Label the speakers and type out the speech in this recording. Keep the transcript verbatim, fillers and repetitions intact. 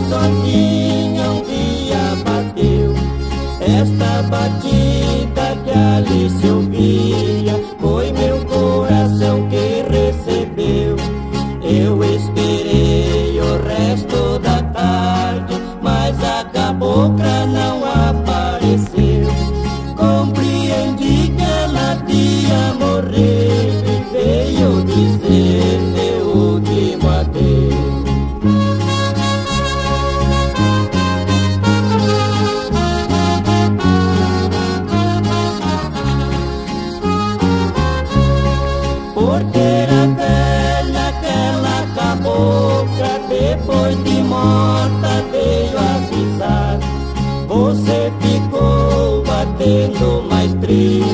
Speaker 1: sozinha um dia bateu. Esta batida que ali se ouvia foi meu coração que recebeu. Eu esperei o resto da tarde, mas a cabocla não apareceu. Compreendi que ela ia morrer e veio dizer meu último adeus. Porque era velha aquela cabocla, depois de morta veio avisar. Você ficou batendo mais triste